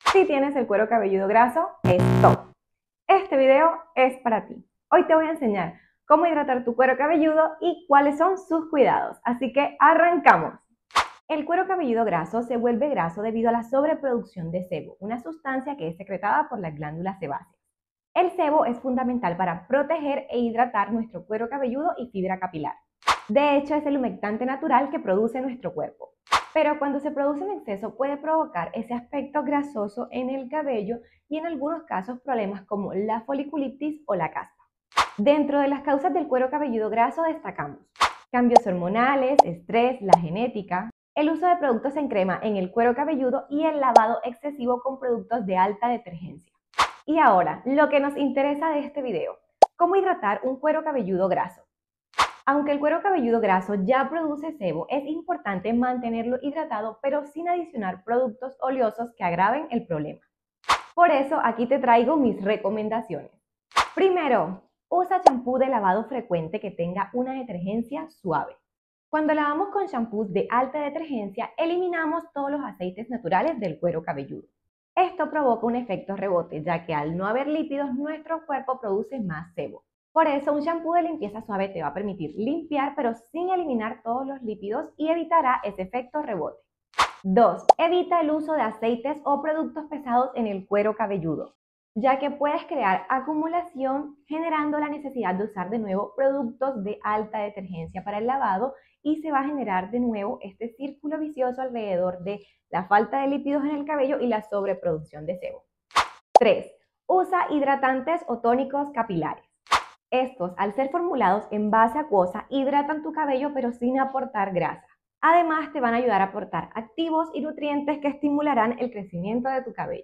Si tienes el cuero cabelludo graso, ¡stop! Este video es para ti. Hoy te voy a enseñar cómo hidratar tu cuero cabelludo y cuáles son sus cuidados. Así que arrancamos. El cuero cabelludo graso se vuelve graso debido a la sobreproducción de sebo, una sustancia que es secretada por las glándulas sebáceas. El sebo es fundamental para proteger e hidratar nuestro cuero cabelludo y fibra capilar. De hecho, es el humectante natural que produce nuestro cuerpo. Pero cuando se produce en exceso puede provocar ese aspecto grasoso en el cabello y en algunos casos problemas como la foliculitis o la caspa. Dentro de las causas del cuero cabelludo graso destacamos cambios hormonales, estrés, la genética, el uso de productos en crema en el cuero cabelludo y el lavado excesivo con productos de alta detergencia. Y ahora, lo que nos interesa de este video, ¿cómo hidratar un cuero cabelludo graso? Aunque el cuero cabelludo graso ya produce sebo, es importante mantenerlo hidratado pero sin adicionar productos oleosos que agraven el problema. Por eso aquí te traigo mis recomendaciones. Primero, usa champú de lavado frecuente que tenga una detergencia suave. Cuando lavamos con champús de alta detergencia, eliminamos todos los aceites naturales del cuero cabelludo. Esto provoca un efecto rebote, ya que al no haber lípidos, nuestro cuerpo produce más sebo. Por eso, un champú de limpieza suave te va a permitir limpiar, pero sin eliminar todos los lípidos y evitará ese efecto rebote. 2. Evita el uso de aceites o productos pesados en el cuero cabelludo, ya que puedes crear acumulación generando la necesidad de usar de nuevo productos de alta detergencia para el lavado y se va a generar de nuevo este círculo vicioso alrededor de la falta de lípidos en el cabello y la sobreproducción de sebo. 3. Usa hidratantes o tónicos capilares. Estos, al ser formulados en base acuosa, hidratan tu cabello pero sin aportar grasa. Además, te van a ayudar a aportar activos y nutrientes que estimularán el crecimiento de tu cabello.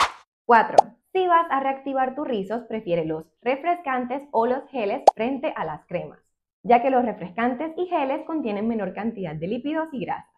4. Si vas a reactivar tus rizos, prefiere los refrescantes o los geles frente a las cremas, ya que los refrescantes y geles contienen menor cantidad de lípidos y grasas.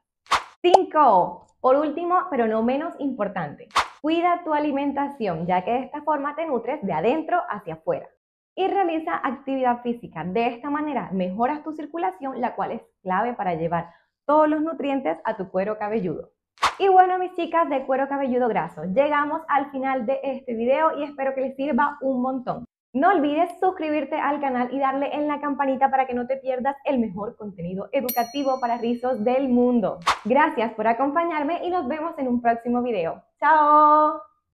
5. Por último, pero no menos importante, cuida tu alimentación, ya que de esta forma te nutres de adentro hacia afuera. Y realiza actividad física. De esta manera mejoras tu circulación, la cual es clave para llevar todos los nutrientes a tu cuero cabelludo. Y bueno, mis chicas de cuero cabelludo graso, llegamos al final de este video y espero que les sirva un montón. No olvides suscribirte al canal y darle en la campanita para que no te pierdas el mejor contenido educativo para rizos del mundo. Gracias por acompañarme y nos vemos en un próximo video. ¡Chao!